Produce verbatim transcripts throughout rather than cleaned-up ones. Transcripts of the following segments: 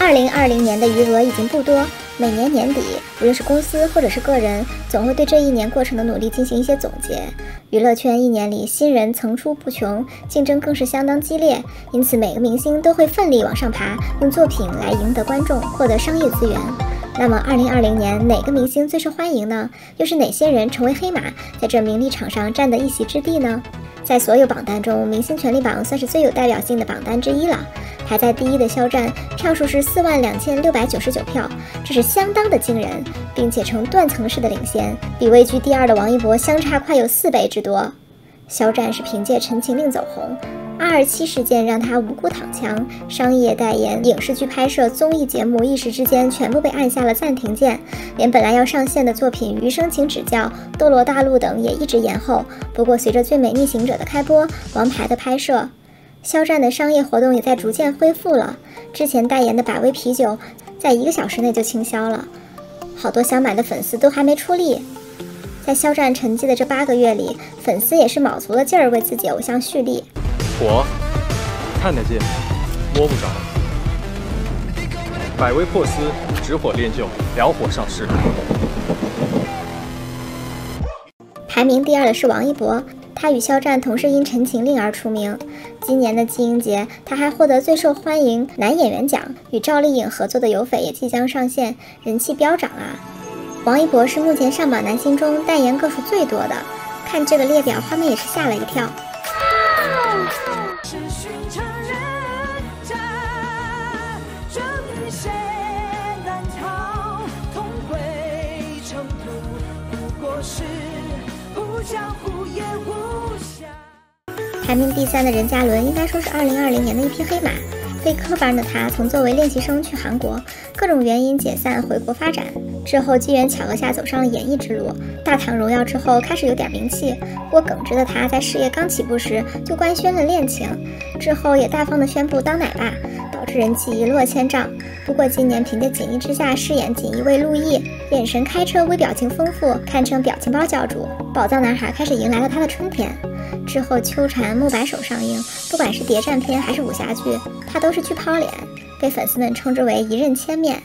二零二零年的余额已经不多，每年年底，无论是公司或者是个人，总会对这一年过程的努力进行一些总结。娱乐圈一年里新人层出不穷，竞争更是相当激烈，因此每个明星都会奋力往上爬，用作品来赢得观众，获得商业资源。那么二零二零年哪个明星最受欢迎呢？又是哪些人成为黑马，在这名利场上占得一席之地呢？在所有榜单中，明星权力榜算是最有代表性的榜单之一了。排在第一的肖战，票数是四万两千六百九十九票，这是相当的惊人，并且呈断层式的领先，比位居第二的王一博相差快有四倍之多。肖战是凭借《陈情令》走红，二二七事件让他无辜躺枪，商业代言、影视剧拍摄、综艺节目一时之间全部被按下了暂停键，连本来要上线的作品《余生请指教》《斗罗大陆》等也一直延后。不过随着《最美逆行者》的开播，《王牌》的拍摄，肖战的商业活动也在逐渐恢复了。之前代言的百威啤酒，在一个小时内就倾销了，好多想买的粉丝都还没出力。在肖战沉寂的这八个月里，粉丝也是卯足了劲儿为自己偶像蓄力。 火看得见，摸不着。百威破丝，直火炼就，燎火上市。 排名第二的是王一博，他与肖战同是因《陈情令》而出名。今年的金鹰节，他还获得最受欢迎男演员奖，与赵丽颖合作的《有匪》也即将上线，人气飙涨啊！王一博是目前上榜男星中代言个数最多的，看这个列表，花妹也是吓了一跳。排名第三的任嘉伦，应该说是二零二零年的一匹黑马。非科班的他，曾作为练习生去韩国，各种原因解散回国发展，之后机缘巧合下走上了演艺之路。大唐荣耀之后开始有点名气，不过耿直的他在事业刚起步时就官宣了恋情，之后也大方的宣布当奶爸，导致人气一落千丈。不过今年凭借《锦衣之下》饰演锦衣卫陆毅，眼神开车，微表情丰富，堪称表情包教主。宝藏男孩开始迎来了他的春天。之后秋蝉、木白手上映，不管是谍战片还是武侠剧，他都是去抛脸，被粉丝们称之为一刃千面。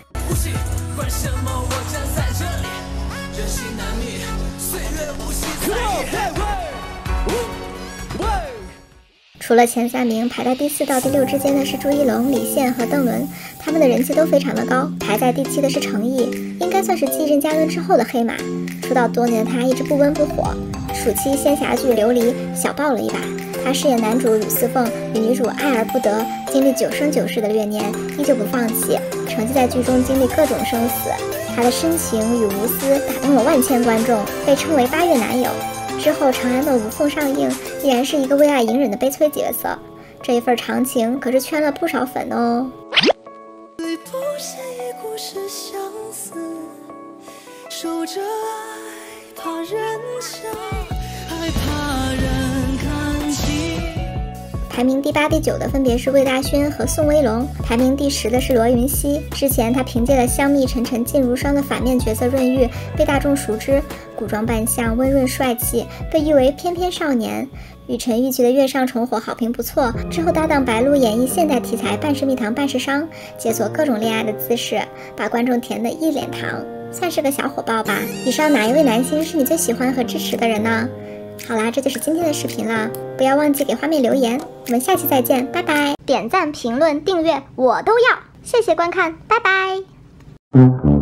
除了前三名，排在第四到第六之间的是朱一龙、李现和邓伦，他们的人气都非常的高。排在第七的是程毅，应该算是继任嘉伦之后的黑马。出道多年的他一直不温不火，暑期仙侠剧《琉璃》小爆了一把。他饰演男主吕思凤，与女主爱而不得，经历九生九世的虐年，依旧不放弃，成绩在剧中经历各种生死。他的深情与无私打动了万千观众，被称为八月男友。之后长安的无缝上映，依然是一个为爱隐忍的悲催角色，这一份长情可是圈了不少粉哦。最不屑与故事相似，守着爱怕人笑，害怕人看清。排名第八、第九的分别是魏大勋和宋威龙，排名第十的是罗云熙。之前他凭借了香蜜沉沉烬如霜的反面角色润玉被大众熟知，古装扮相温润帅气，被誉为翩翩少年。与陈钰琪的月上重火好评不错，之后搭档白鹿演绎现代题材半是蜜糖半是伤，解锁各种恋爱的姿势，把观众甜得一脸糖，算是个小火爆吧。以上哪一位男星是你最喜欢和支持的人呢？好啦，这就是今天的视频了，不要忘记给花妹留言，我们下期再见，拜拜！点赞、评论、订阅我都要，谢谢观看，拜拜。